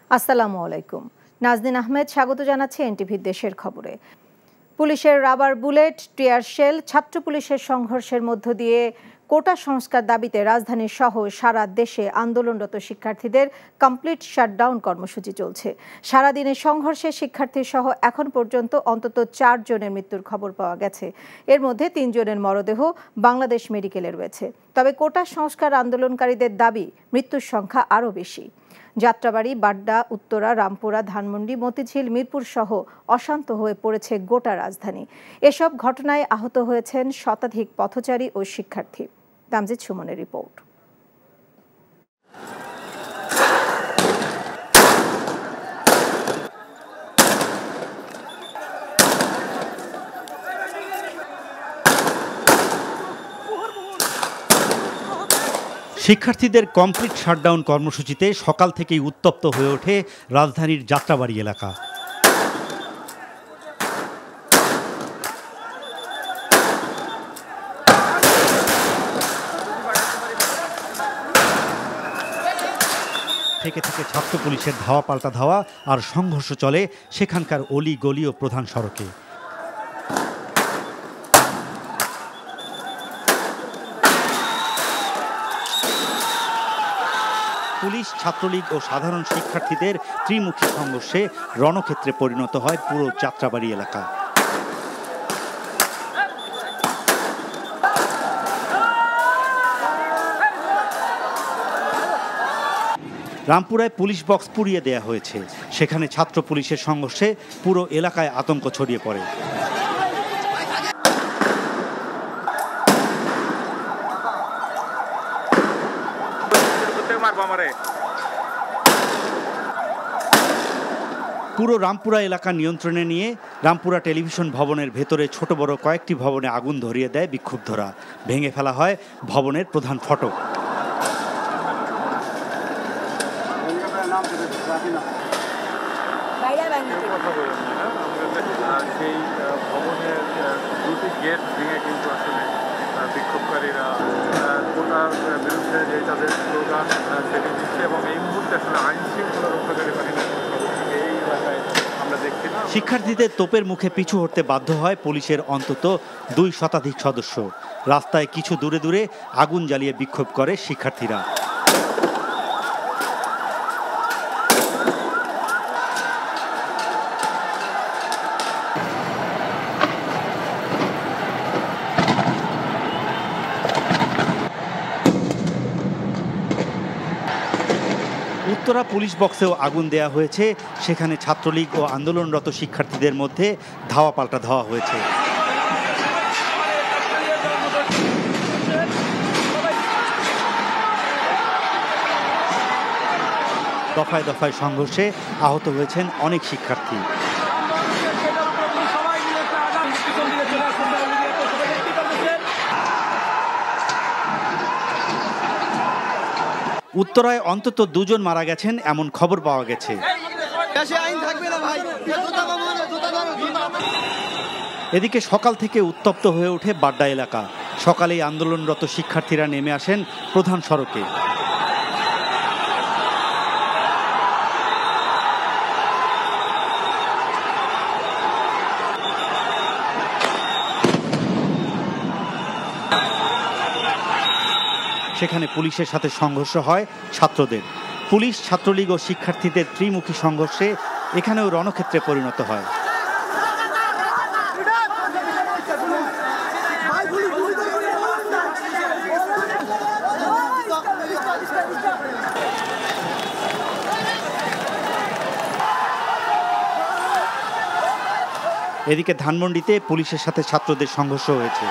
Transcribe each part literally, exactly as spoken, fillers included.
আসসালামু আলাইকুম। নাজনীন আহমেদ স্বাগত জানাচ্ছি এনটিভির দেশের খবরে। পুলিশের রাবার বুলেট, টিয়ার শেল, ছাত্র পুলিশের সংঘর্ষের মধ্য দিয়ে কোটা সংস্কার দাবিতে রাজধানী সহ সারা দেশে আন্দোলনরত শিক্ষার্থীদের কমপ্লিট শাটডাউন কর্মসূচি চলছে। সারাদিনের সংঘর্ষে শিক্ষার্থী সহ এখন পর্যন্ত অন্তত চার জনের মৃত্যুর খবর পাওয়া গেছে। এর মধ্যে তিনজনের মরদেহ বাংলাদেশ মেডিকেলে রয়েছে। তবে কোটা সংস্কার আন্দোলনকারীদের দাবি মৃত্যুর সংখ্যা আরও বেশি। যাত্রাবাড়ি, বাড্ডা, উত্তরা, রামপুরা, ধানমন্ডি, মতিঝিল, মিরপুর সহ অশান্ত হয়ে পড়েছে গোটা রাজধানী। এসব ঘটনায় আহত হয়েছেন শতাধিক পথচারী ও শিক্ষার্থী। তামজিদ সুমনের রিপোর্ট। শিক্ষার্থীদের কমপ্লিট শাটডাউন কর্মসূচিতে সকাল থেকেই উত্তপ্ত হয়ে ওঠে রাজধানীর যাত্রাবাড়ি এলাকা। থেকে থেকে ছাত্র পুলিশের ধাওয়া পাল্টা ধাওয়া আর সংঘর্ষ চলে সেখানকার অলি গলি ও প্রধান সড়কে। পুলিশ, ছাত্রলীগ ও সাধারণ শিক্ষার্থীদের ত্রিমুখী সংঘর্ষে রণক্ষেত্রে পরিণত হয় পুরো যাত্রাবাড়ি এলাকা। রামপুরায় পুলিশ বক্স পুড়িয়ে দেয়া হয়েছে। সেখানে ছাত্র পুলিশের সংঘর্ষে পুরো এলাকায় আতঙ্ক ছড়িয়ে পড়ে। পুরো রামপুরা এলাকা নিয়ন্ত্রণে নিয়ে রামপুরা টেলিভিশন ভবনের ভেতরে ছোট বড় কয়েকটি ভবনে আগুন ধরিয়ে দেয় বিক্ষুব্ধরা। ভেঙে ফেলা হয় ভবনের প্রধান ফটক। সেই ভবনের দুটি গেট ভেঙে কিন্তু আসলে বিক্ষোভকারীরা কোটার বিরুদ্ধে যে তাদের স্লোগান সেটি দিচ্ছে এবং এই মুহূর্তে আসলে আইন শৃঙ্খলা রক্ষাকারী বাহিনী এই এলাকায় আমরা দেখছি না। শিক্ষার্থীদের তোপের মুখে পিছু হটতে বাধ্য হয় পুলিশের অন্তত দুই শতাধিক সদস্য। রাস্তায় কিছু দূরে দূরে আগুন জ্বালিয়ে বিক্ষোভ করে শিক্ষার্থীরা। উত্তরা পুলিশ বক্সেও আগুন দেয়া হয়েছে। সেখানে ছাত্রলীগ ও আন্দোলনরত শিক্ষার্থীদের মধ্যে ধাওয়া পাল্টা ধাওয়া হয়েছে। দফায় দফায় সংঘর্ষে আহত হয়েছেন অনেক শিক্ষার্থী। উত্তরায় অন্তত দুজন মারা গেছেন এমন খবর পাওয়া গেছে। এদিকে সকাল থেকে উত্তপ্ত হয়ে ওঠে বাড্ডা এলাকা। সকালেই আন্দোলনরত শিক্ষার্থীরা নেমে আসেন প্রধান সড়কে। সেখানে পুলিশের সাথে সংঘর্ষ হয় ছাত্রদের। পুলিশ, ছাত্রলীগ ও শিক্ষার্থীদের ত্রিমুখী সংঘর্ষে এখানেও রণক্ষেত্রে পরিণত হয়। এদিকে ধানমন্ডিতে পুলিশের সাথে ছাত্রদের সংঘর্ষ হয়েছে।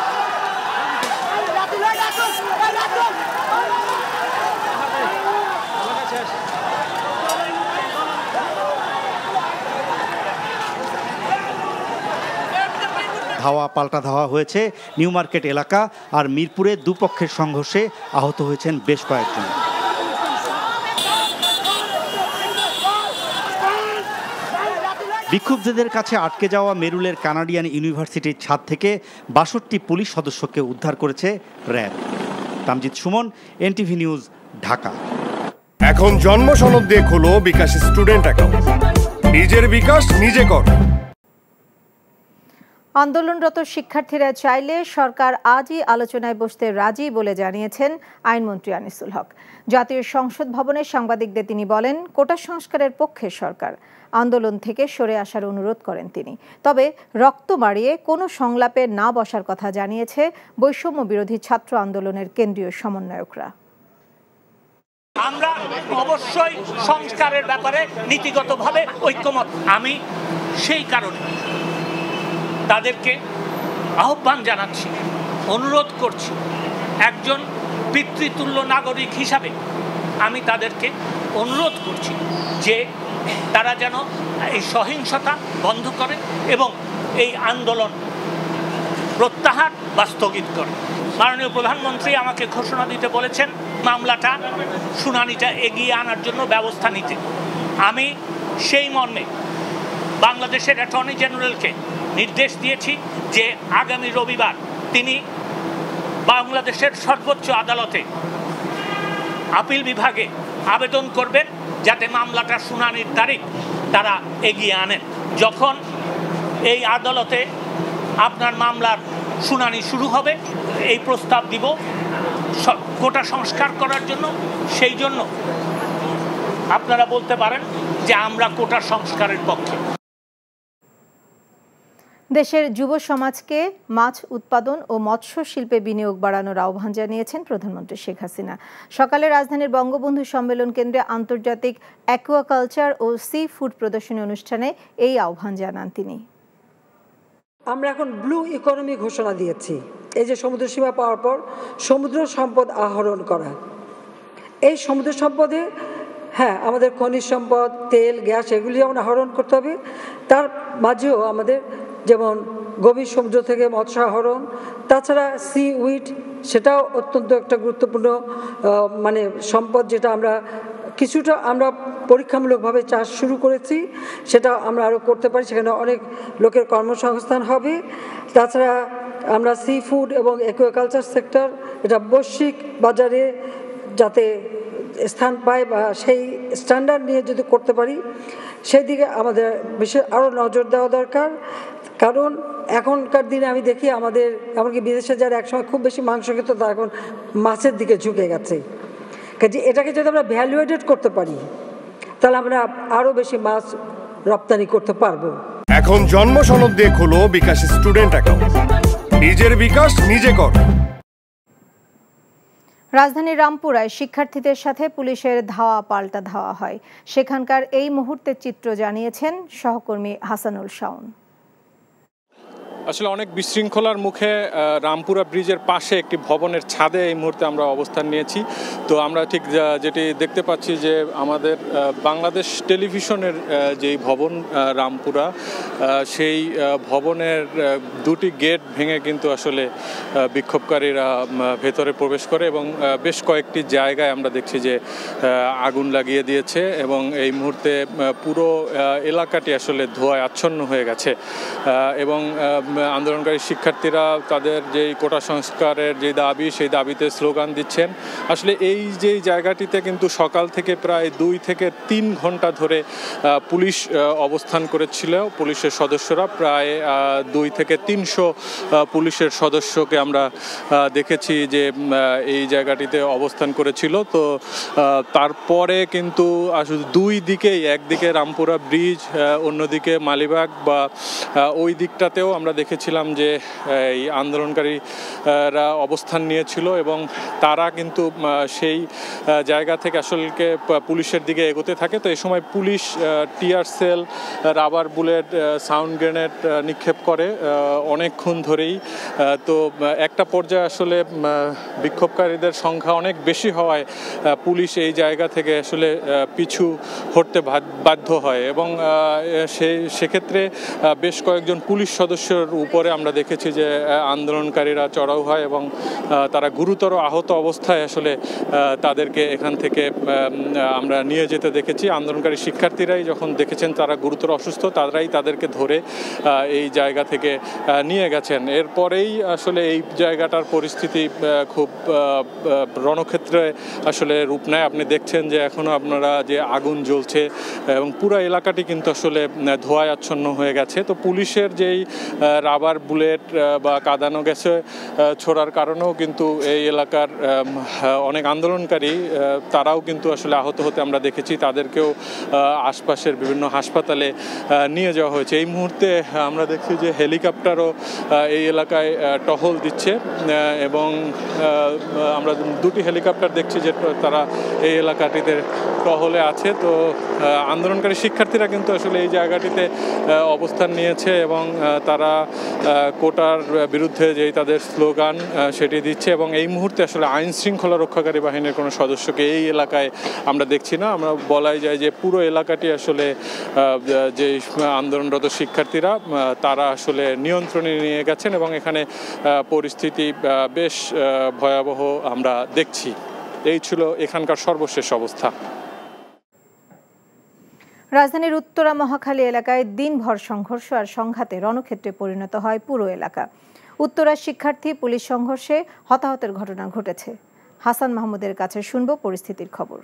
ধাওয়া পাল্টা ধাওয়া হয়েছে নিউ মার্কেট এলাকা আর মিরপুরে দুপক্ষের সংঘর্ষে আহত হয়েছেন বেশ কয়েকজন। বিক্ষুব্ধদের কাছে আটকে যাওয়া মেরুলের কানাডিয়ান ইউনিভার্সিটির ছাদ থেকে বাষট্টি পুলিশ সদস্যকে উদ্ধার করেছে র্যাব। তামজিদ সুমন, এনটিভি নিউজ, ঢাকা। এখন জন্ম সনদ দিয়ে খোলো বিকাশ স্টুডেন্ট অ্যাকাউন্ট। নিজের বিকাশ নিজে কর। আন্দোলনরত শিক্ষার্থীরা চাইলে সরকার আজই আলোচনায় বসতে রাজি বলে জানিয়েছেন আইনমন্ত্রী আনিসুল হক। জাতীয় সংসদ ভবনে সাংবাদিকদের তিনি বলেন, কোটা সংস্কারের পক্ষে সরকার। আন্দোলন থেকে সরে আসার অনুরোধ করেন তিনি। তবে রক্ত মারিয়ে কোনো সংলাপে না বসার কথা জানিয়েছে বৈষম্য বিরোধী ছাত্র আন্দোলনের কেন্দ্রীয় সমন্বয়করা। আমরা অবশ্যই সংস্কারের ব্যাপারে নীতিগতভাবে ঐক্যমত। আমি সেই কারণে তাদেরকে আহ্বান জানাচ্ছি, অনুরোধ করছি, একজন পিতৃতুল্য নাগরিক হিসাবে আমি তাদেরকে অনুরোধ করছি যে তারা যেন এই সহিংসতা বন্ধ করে এবং এই আন্দোলন প্রত্যাহার বা স্থগিত করে। মাননীয় প্রধানমন্ত্রী আমাকে ঘোষণা দিতে বলেছেন মামলাটা শুনানিটা এগিয়ে আনার জন্য ব্যবস্থা নিতে। আমি সেই মর্মে বাংলাদেশের অ্যাটর্নি জেনারেলকে নির্দেশ দিয়েছি যে আগামী রবিবার তিনি বাংলাদেশের সর্বোচ্চ আদালতে আপিল বিভাগে আবেদন করবেন যাতে মামলাটার শুনানির তারিখ তারা এগিয়ে আনেন। যখন এই আদালতে আপনার মামলার শুনানি শুরু হবে এই প্রস্তাব দিব কোটা সংস্কার করার জন্য। সেই জন্য আপনারা বলতে পারেন যে আমরা কোটা সংস্কারের পক্ষে। দেশের যুব সমাজকে মাছ উৎপাদন ও মৎস্য শিল্পে বিনিয়োগ বাড়ানোর আহ্বান জানিয়েছেন প্রধানমন্ত্রী শেখ হাসিনা। সকালে রাজধানীর বঙ্গবন্ধু সম্মেলন কেন্দ্রে আন্তর্জাতিক অ্যাকুয়াকালচার ও সি ফুড প্রদর্শনী অনুষ্ঠানে এই আহ্বান জানান তিনি। আমরা এখন ব্লু ইকোনমি ঘোষণা দিয়েছি। এই যে সমুদ্র সীমা পাওয়ার পর সমুদ্র সম্পদ আহরণ করা, এই সমুদ্র সম্পদে হ্যাঁ আমাদের খনিজ সম্পদ, তেল, গ্যাস এগুলি যেমন আহরণ করতে হবে, তার মাঝেও আমাদের যেমন গভীর সমুদ্র থেকে মৎস্য আহরণ, তাছাড়া সি উইড সেটাও অত্যন্ত একটা গুরুত্বপূর্ণ মানে সম্পদ, যেটা আমরা কিছুটা আমরা পরীক্ষামূলকভাবে চাষ শুরু করেছি, সেটা আমরা আরও করতে পারি, সেখানে অনেক লোকের কর্মসংস্থান হবে। তাছাড়া আমরা সি ফুড এবং অ্যাকুয়াকালচার সেক্টর এটা বৈশ্বিক বাজারে যাতে স্থান পায় বা সেই স্ট্যান্ডার্ড নিয়ে যদি করতে পারি সেই দিকে আমাদের বিশেষ আরও নজর দেওয়া দরকার। কারণ এখনকার দিনে আমি দেখি আমাদের এমনকি বিদেশে যারা একসময় খুব বেশি মাংস খেত তারা এখন মাছের দিকে ঝুঁকে গেছে। কাজে এটাকে যদি আমরা ভ্যালুয়েটেড করতে পারি তাহলে আমরা আরও বেশি মাছ রপ্তানি করতে পারবো। এখন জন্ম সনদ দিয়ে খোলো বিকাশ স্টুডেন্ট অ্যাকাউন্ট। নিজের বিকাশ নিজে কর। রাজধানীর রামপুরায় শিক্ষার্থীদের সাথে পুলিশের ধাওয়া পাল্টা ধাওয়া হয়। সেখানকার এই মুহূর্তের চিত্র জানিয়েছেন সহকর্মী হাসানুল শাওন। আসলে অনেক বিশৃঙ্খলার মুখে রামপুরা ব্রিজের পাশে একটি ভবনের ছাদে এই মুহূর্তে আমরা অবস্থান নিয়েছি। তো আমরা ঠিক যেটি দেখতে পাচ্ছি যে আমাদের বাংলাদেশ টেলিভিশনের যেই ভবন রামপুরা, সেই ভবনের দুটি গেট ভেঙে কিন্তু আসলে বিক্ষোভকারীরা ভেতরে প্রবেশ করে এবং বেশ কয়েকটি জায়গায় আমরা দেখছি যে আগুন লাগিয়ে দিয়েছে এবং এই মুহূর্তে পুরো এলাকাটি আসলে ধোঁয়ায় আচ্ছন্ন হয়ে গেছে এবং আন্দোলনকারী শিক্ষার্থীরা তাদের যেই কোটা সংস্কারের যে দাবি সেই দাবিতে স্লোগান দিচ্ছেন। আসলে এই যে জায়গাটিতে কিন্তু সকাল থেকে প্রায় দুই থেকে তিন ঘন্টা ধরে পুলিশ অবস্থান করেছিল। পুলিশের সদস্যরা প্রায় দুই থেকে তিনশো পুলিশের সদস্যকে আমরা দেখেছি যে এই জায়গাটিতে অবস্থান করেছিল। তো তারপরে কিন্তু আসলে দুই দিকেই, একদিকে রামপুরা ব্রিজ, অন্যদিকে মালিবাগ বা ওই দিকটাতেও আমরা দেখেছিলাম যে এই আন্দোলনকারীরা অবস্থান নিয়েছিল এবং তারা কিন্তু সেই জায়গা থেকে আসলে পুলিশের দিকে এগোতে থাকে। তো এই সময় police tear shell, rubber bullet, sound grenade নিক্ষেপ করে অনেকক্ষণ ধরেই। তো একটা পর্যায়ে আসলে বিক্ষোভকারীদের সংখ্যা অনেক বেশি হওয়ায় পুলিশ এই জায়গা থেকে আসলে পিছু হটতে বাধ্য হয় এবং সেই সেক্ষেত্রে বেশ কয়েকজন পুলিশ সদস্যর উপরে আমরা দেখেছি যে আন্দোলনকারীরা চড়াও হয় এবং তারা গুরুতর আহত অবস্থায় আসলে তাদেরকে এখান থেকে আমরা নিয়ে যেতে দেখেছি। আন্দোলনকারী শিক্ষার্থীরাই যখন দেখেছেন তারা গুরুতর অসুস্থ, তারাই তাদেরকে ধরে এই জায়গা থেকে নিয়ে গেছেন। এরপরেই আসলে এই জায়গাটার পরিস্থিতি খুব রণক্ষেত্রে আসলে রূপ নেয়। আপনি দেখছেন যে এখনও আপনারা যে আগুন জ্বলছে এবং পুরো এলাকাটি কিন্তু আসলে ধোঁয়ায় আচ্ছন্ন হয়ে গেছে। তো পুলিশের যেই রাবার বুলেট বা কাঁদানো গ্যাসে ছোড়ার কারণেও কিন্তু এই এলাকার অনেক আন্দোলনকারী তারাও কিন্তু আসলে আহত হতে আমরা দেখেছি। তাদেরকেও আশপাশের বিভিন্ন হাসপাতালে নিয়ে যাওয়া হয়েছে। এই মুহূর্তে আমরা দেখছি যে হেলিকপ্টারও এই এলাকায় টহল দিচ্ছে এবং আমরা দুটি হেলিকপ্টার দেখছি যে তারা এই এলাকাটিতে টহলে আছে। তো আন্দোলনকারী শিক্ষার্থীরা কিন্তু আসলে এই জায়গাটিতে অবস্থান নিয়েছে এবং তারা কোটার বিরুদ্ধে যেই তাদের স্লোগান সেটি দিচ্ছে এবং এই মুহূর্তে আসলে আইন শৃঙ্খলা রক্ষাকারী বাহিনীর কোনো সদস্যকে এই এলাকায় আমরা দেখছি না। আমরা বলাই যায় যে পুরো এলাকাটি আসলে যে আন্দোলনরত শিক্ষার্থীরা তারা আসলে নিয়ন্ত্রণে নিয়ে গেছেন এবং এখানে পরিস্থিতি বেশ ভয়াবহ আমরা দেখছি। এই ছিল এখানকার সর্বশেষ অবস্থা। রাজধানীর উত্তরা মহাখালী এলাকায় দিনভর সংঘর্ষ আর সংঘাতে রণক্ষেত্রে পরিণত হয় পুরো এলাকা। উত্তরার শিক্ষার্থী পুলিশ সংঘর্ষে হতাহতের ঘটনা ঘটেছে। হাসান মাহমুদের কাছে শুনব পরিস্থিতির খবর।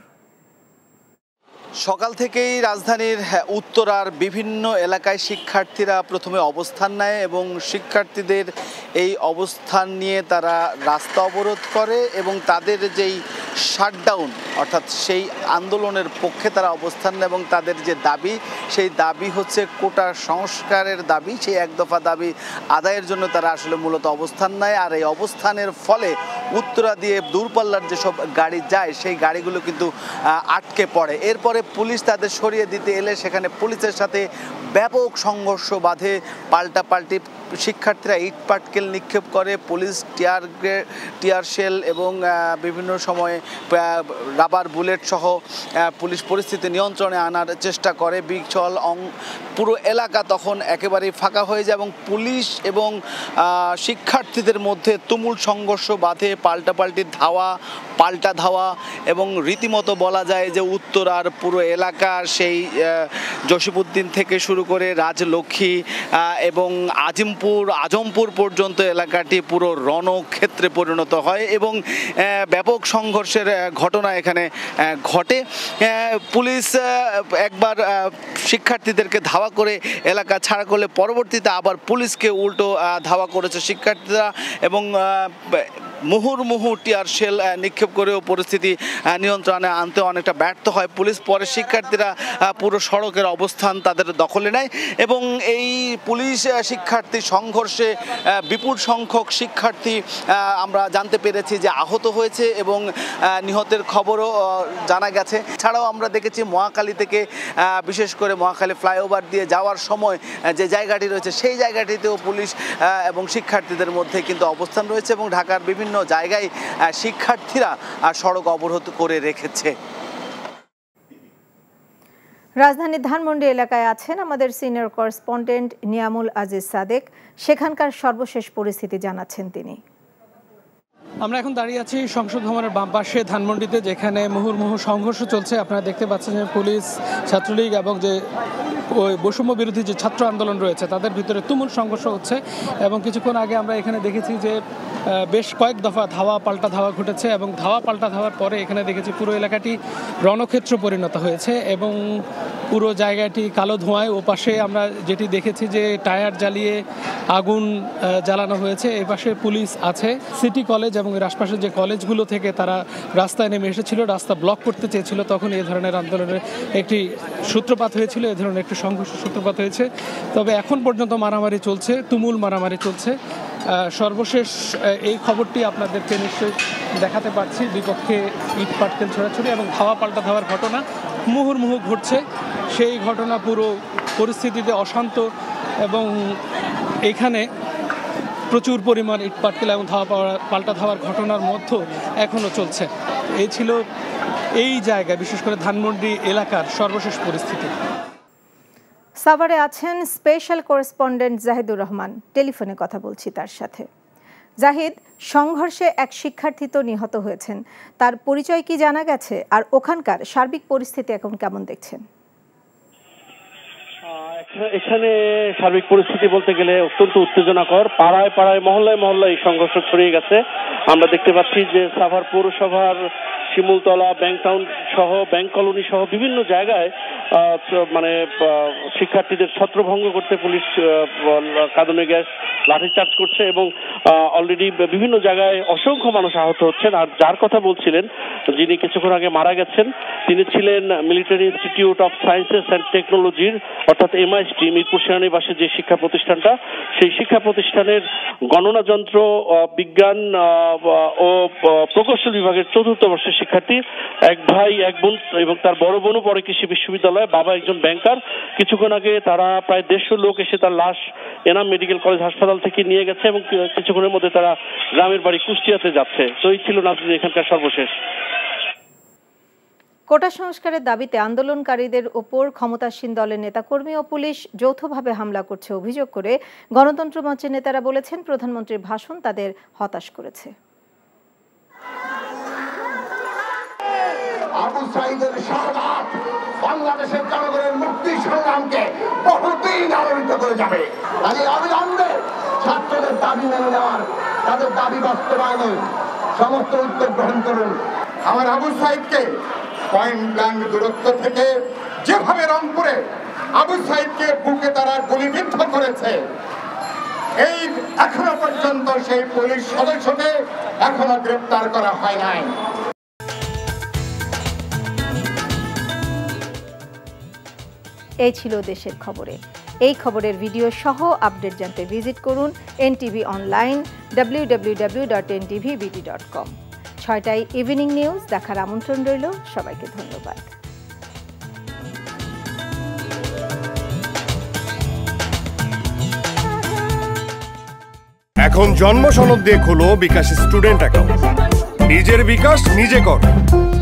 সকাল থেকেই রাজধানীর উত্তরার বিভিন্ন এলাকায় শিক্ষার্থীরা প্রথমে অবস্থান নেয় এবং শিক্ষার্থীদের এই অবস্থান নিয়ে তারা রাস্তা অবরোধ করে এবং তাদের যেই শাটডাউন অর্থাৎ সেই আন্দোলনের পক্ষে তারা অবস্থান নেয় এবং তাদের যে দাবি সেই দাবি হচ্ছে কোটা সংস্কারের দাবি। সেই এক দফা দাবি আদায়ের জন্য তারা আসলে মূলত অবস্থান নেয়। আর এই অবস্থানের ফলে উত্তরা দিয়ে দূরপাল্লার যেসব গাড়ি যায় সেই গাড়িগুলো কিন্তু আটকে পড়ে। এরপরে পুলিশ তাদের সরিয়ে দিতে এলে সেখানে পুলিশের সাথে ব্যাপক সংঘর্ষ বাধে। পাল্টাপাল্টি শিক্ষার্থীরা ইট পাটকেল নিক্ষেপ করে, পুলিশ টিয়ার টিয়ার শেল এবং বিভিন্ন সময়ে রাবার বুলেট সহ পুলিশ পরিস্থিতি নিয়ন্ত্রণে আনার চেষ্টা করে। বিচল পুরো এলাকা তখন একেবারেই ফাঁকা হয়ে যায় এবং পুলিশ এবং শিক্ষার্থীদের মধ্যে তুমুল সংঘর্ষ বাধে। পাল্টাপাল্টি ধাওয়া, পাল্টা ধাওয়া এবং রীতিমতো বলা যায় যে উত্তরার পুরো এলাকা সেই জসিমউদ্দিন থেকে শুরু করে রাজলক্ষ্মী এবং আজিমপুর আজমপুর পর্যন্ত এলাকাটি পুরো রণক্ষেত্রে পরিণত হয় এবং ব্যাপক সংঘর্ষের ঘটনা এখানে ঘটে। পুলিশ একবার শিক্ষার্থীদেরকে ধাওয়া করে এলাকা ছাড়া করলে পরবর্তীতে আবার পুলিশকে উল্টো ধাওয়া করেছে শিক্ষার্থীরা এবং মুহুর্মুহু টিয়ার শেল নিক্ষেপ করেও পরিস্থিতি নিয়ন্ত্রণে আনতে অনেকটা ব্যর্থ হয় পুলিশ। পরে শিক্ষার্থীরা পুরো সড়কের অবস্থান তাদের দখলে নেয় এবং এই পুলিশ শিক্ষার্থী সংঘর্ষে বিপুল সংখ্যক শিক্ষার্থী আমরা জানতে পেরেছি যে আহত হয়েছে এবং নিহতের খবরও জানা গেছে। ছাড়াও আমরা দেখেছি মহাখালী থেকে বিশেষ করে মহাখালী ফ্লাইওভার দিয়ে যাওয়ার সময় যে জায়গাটি রয়েছে সেই জায়গাটিতেও পুলিশ এবং শিক্ষার্থীদের মধ্যে কিন্তু অবস্থান রয়েছে এবং ঢাকার বিভিন্ন জায়গায় শিক্ষার্থীরা সড়ক অবরোধ করে রেখেছে। রাজধানীর ধানমন্ডি এলাকায় আছেন আমাদের সিনিয়র করেসপন্ডেন্ট নিয়ামুল আজিজ সাদেক। সেখানকার সর্বশেষ পরিস্থিতি জানাচ্ছেন তিনি। আমরা এখন দাঁড়িয়ে আছি সংসদ ভবনের বাম পাশে ধানমন্ডিতে, যেখানে মুহুর্মুহু সংঘর্ষ চলছে। আপনারা দেখতে পাচ্ছেন যে পুলিশ, ছাত্রলীগ এবং যে ওই বৈষম্য বিরোধী যে ছাত্র আন্দোলন রয়েছে তাদের ভিতরে তুমুল সংঘর্ষ হচ্ছে এবং কিছুক্ষণ আগে আমরা এখানে দেখেছি যে বেশ কয়েক দফা ধাওয়া পাল্টা ধাওয়া ঘটেছে এবং ধাওয়া পাল্টা ধাওয়ার পরে এখানে দেখেছি পুরো এলাকাটি রণক্ষেত্র পরিণত হয়েছে এবং পুরো জায়গাটি কালো ধোঁয়ায়। ও পাশে আমরা যেটি দেখেছি যে টায়ার জ্বালিয়ে আগুন জ্বালানো হয়েছে। এ পাশে পুলিশ আছে। সিটি কলেজ এবং এর আশপাশের যে কলেজগুলো থেকে তারা রাস্তায় নেমে এসেছিল, রাস্তা ব্লক করতে চেয়েছিল। তখন এই ধরনের আন্দোলনের একটি সূত্রপাত হয়েছিল, এ ধরনের একটি সংঘর্ষ সূত্রপাত হয়েছে। তবে এখন পর্যন্ত মারামারি চলছে, তুমুল মারামারি চলছে। সর্বশেষ এই খবরটি আপনাদেরকে নিশ্চয়ই দেখাতে পারছি। বিপক্ষে ইট পাটকেল ছোড়াছুড়ি এবং ধাওয়া পাল্টা ধাওয়ার ঘটনা মুহুর্মুহু ঘটছে। সেই ঘটনা পুরো পরিস্থিতিতে অশান্ত এবং এখানে প্রচুর পরিমাণ ইট পাটকেল এবং ধাওয়া পাল্টা ধাওয়ার ঘটনার মধ্যে এখনও চলছে। এই ছিল এই জায়গায় বিশেষ করে ধানমন্ডি এলাকার সর্বশেষ পরিস্থিতি। সাভারে আছেন স্পেশাল করেসপন্ডেন্ট জাহিদুর রহমান, টেলিফোনে কথা বলছি তার সাথে। জাহিদ, সংঘর্ষে এক শিক্ষার্থী তো নিহত হয়েছেন, তার পরিচয় কি জানা গেছে? আর ওখানকার সার্বিক পরিস্থিতি এখন কেমন দেখছেন? এখানে সার্বিক পরিস্থিতি বলতে গেলে অত্যন্ত উত্তেজনাকর। পাড়ায় পাড়ায় মহল্লায় মহল্লায় এই সংঘর্ষ ছড়িয়ে গেছে। আমরা দেখতে পাচ্ছি যে সাভার পৌরসভার শিমুলতলা, ব্যাংক টাউন সহ ব্যাংক কলোনি সহ বিভিন্ন জায়গায় মানে শিক্ষার্থীদের ছত্রভঙ্গ করতে পুলিশ কাঁদুনে গ্যাস লাঠিচার্জ করছে এবং অলরেডি বিভিন্ন জায়গায় অসংখ্য মানুষ আহত হচ্ছেন। আর যার কথা বলছিলেন, যিনি কিছুক্ষণ আগে মারা গেছেন, তিনি ছিলেন military institute of sciences and টেকনোলজির অর্থাৎ এমআইএসটি মিরপুর সেনানিবাসে যে শিক্ষা প্রতিষ্ঠানটা, সেই শিক্ষা প্রতিষ্ঠানের গণনা যন্ত্র বিজ্ঞান ও প্রকৌশল বিভাগের চতুর্থ বর্ষের শিক্ষার্থী। এক ভাই এক বোন এবং তার বড় বোনও পড়ে কৃষি বিশ্ববিদ্যালয়ে, বাবা একজন ব্যাংকার। কিছুক্ষণ আগে তারা প্রায় দেড়শো লোক এসে তার লাশ এনাম মেডিকেল কলেজ হাসপাতাল থেকে নিয়ে গেছে এবং কিছুক্ষণের মধ্যে তারা গ্রামের বাড়ি কুষ্টিয়াতে যাচ্ছে। তো এই ছিল নাজরীন এখানকার সর্বশেষ। কোটা সংস্কারের দাবিতে আন্দোলনকারীদের ওপর ক্ষমতাসীন দলের নেতাকর্মী ও পুলিশ যৌথভাবে হামলা করছে অভিযোগ করে গণতন্ত্র মঞ্চের নেতারা বলেছেন, প্রধানমন্ত্রীর ভাষণ তাদের হতাশ করেছে। আবু সাঈদের শাহাদাত বাংলাদেশের জনগণের মুক্তি সংগ্রামকে বহুদিন আলোড়িত করে যাবে। তাই অবিলম্বে ছাত্রদের দাবি মেনে নেওয়ার, তাদের দাবি বাস্তবায়নের সমস্ত উদ্যোগ গ্রহণ করুন। আমার আবু সাঈদকে পয়েন্ট ব্ল্যাঙ্ক দূরত্ব থেকে যেভাবে রংপুরে আবু সাঈদকে বুকে তারা গুলিবিদ্ধ করেছে, এই এখনো পর্যন্ত সেই পুলিশ সদস্যকে এখনো গ্রেপ্তার করা হয় নাই। এই ছিল দেশের খবরে। এই খবরের ভিডিও সহ আপডেট জানতে ভিজিট করুন NTV online W W W dot N TV BD dot com. ছয়টায় ইভিনিং নিউজ দেখার আমন্ত্রণ রইল। সবাইকে ধন্যবাদ। এখন জন্ম সনদ দিয়ে খোলো বিকাশ স্টুডেন্ট অ্যাকাউন্ট। নিজের বিকাশ নিজে কর।